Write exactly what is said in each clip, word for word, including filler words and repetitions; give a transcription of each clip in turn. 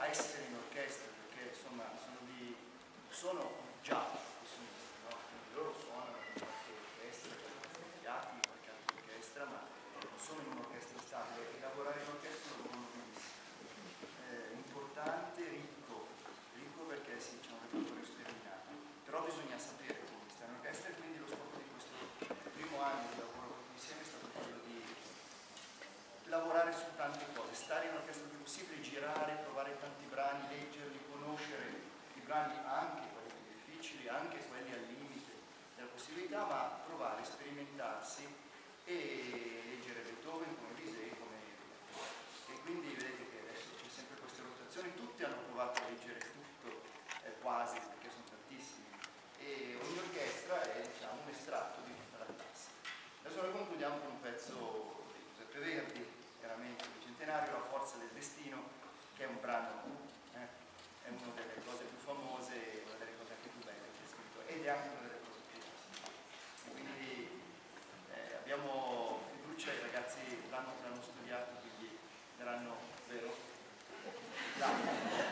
a essere in orchestra, perché insomma sono, di, sono già professionisti, no? Quindi loro suonano in qualche orchestra, qualche teatri, qualche altra orchestra, ma non sono in un'orchestra stabile, e lavorare in orchestra lo vogliono benissimo. Eh, importante, ricco, ricco perché sì, c'è un repertorio sterminato, però bisogna sapere come sta in orchestra, e quindi lo scopo di questo primo anno di lavoro insieme è stato quello di lavorare su tante cose, stare in orchestra il più possibile, girare, provare tanti brani, leggerli, conoscere i brani, anche quelli più difficili, anche quelli al limite della possibilità, ma provare, sperimentarsi e leggere Beethoven come Bizet, come e quindi vedete che adesso c'è sempre queste rotazioni, tutti hanno provato a leggere tutto, eh, quasi, perché sono tantissimi, e ogni orchestra è, diciamo, un estratto di tutta la classe. Adesso noi concludiamo con un pezzo di Giuseppe Verdi, chiaramente il centenario, La forza del destino, che è un brano, eh, è una delle cose più famose e una delle cose anche più belle che è scritto, ed è anche una delle cose più difficili. Quindi eh, abbiamo fiducia, i ragazzi l'hanno, l'hanno studiato, quindi daranno, vero? L'hanno.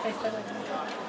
È stato